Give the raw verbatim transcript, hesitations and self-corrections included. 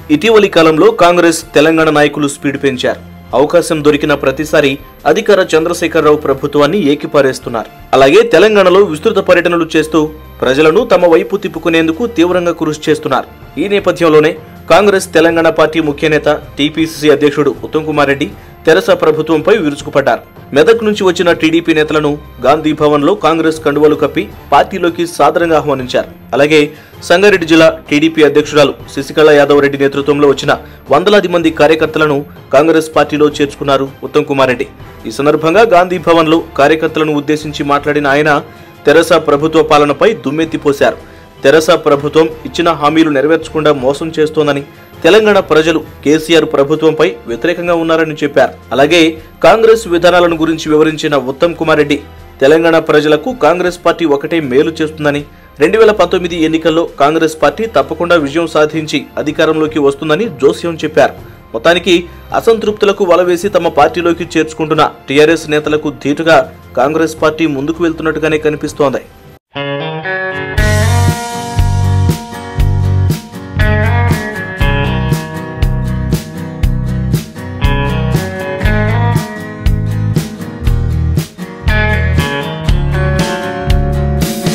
ఇటీవలి కాలంలో కాంగ్రెస్ తెలంగాణ నాయకులు స్పీడ్ పెంచారు. అవకాశం దొరికిన ప్రతిసారి అధికార చంద్రశేఖరరావు ప్రభుత్వాన్ని ఏకిపారేస్తున్నారు. అలాగే తెలంగాణలో విస్తృత పర్యటనలు చేస్తూ ప్రజలను తమ వైపు తిప్పుకునేందుకు తీవ్రంగా కృషి చేస్తున్నారు. ఈ నేపథ్యంలోనే కాంగ్రెస్ తెలంగాణ పార్టీ ముఖ్య నేత టీపీసీసీ అధ్యక్షుడు ఉత్తమ్ కుమార్ రెడ్డి తెరస ప్రభుత్వంపై విరుచుకుపడ్డారు. మెదక్ నుంచి వచ్చిన టీడీపీ నేతలను గాంధీ భవన్ లో కాంగ్రెస్ కండువలు కప్పి పార్టీలోకి సాదరంగా ఆహ్వానించారు. అలాగే సంగారెడ్డి జిల్లా టీడీపీ అధ్యక్షురాలు శశికళ యాదవ్ రెడ్డి నేతృత్వంలో వచ్చిన వందలాది మంది కార్యకర్తలను కాంగ్రెస్ పార్టీలో చేర్చుకున్నారు ఉత్తమ్ కుమార్ రెడ్డి. ఈ సందర్భంగా గాంధీ భవన్ లో కార్యకర్తలను ఉద్దేశించి మాట్లాడిన ఆయన తెరస ప్రభుత్వ పాలనపై దుమ్మెత్తిపోశారు. తెరస ప్రభుత్వం ఇచ్చిన హామీలు నెరవేర్చకుండా మోసం చేస్తోందని, తెలంగాణ ప్రజలు కేసీఆర్ ప్రభుత్వంపై వ్యతిరేకంగా ఉన్నారని చెప్పారు. అలాగే కాంగ్రెస్ విధానాలను గురించి వివరించిన ఉత్తమ్ కుమార్ రెడ్డి తెలంగాణ ప్రజలకు కాంగ్రెస్ పార్టీ ఒకటే మేలు చేస్తుందని, రెండు వేల పంతొమ్మిది ఎన్నికల్లో కాంగ్రెస్ పార్టీ తప్పకుండా విజయం సాధించి అధికారంలోకి వస్తుందని జోస్యం చెప్పారు. మొత్తానికి అసంతృప్తులకు వలవేసి తమ పార్టీలోకి చేర్చుకుంటున్న టీఆర్ఎస్ నేతలకు ధీటుగా కాంగ్రెస్ పార్టీ ముందుకు వెళ్తున్నట్టుగానే కనిపిస్తోంది.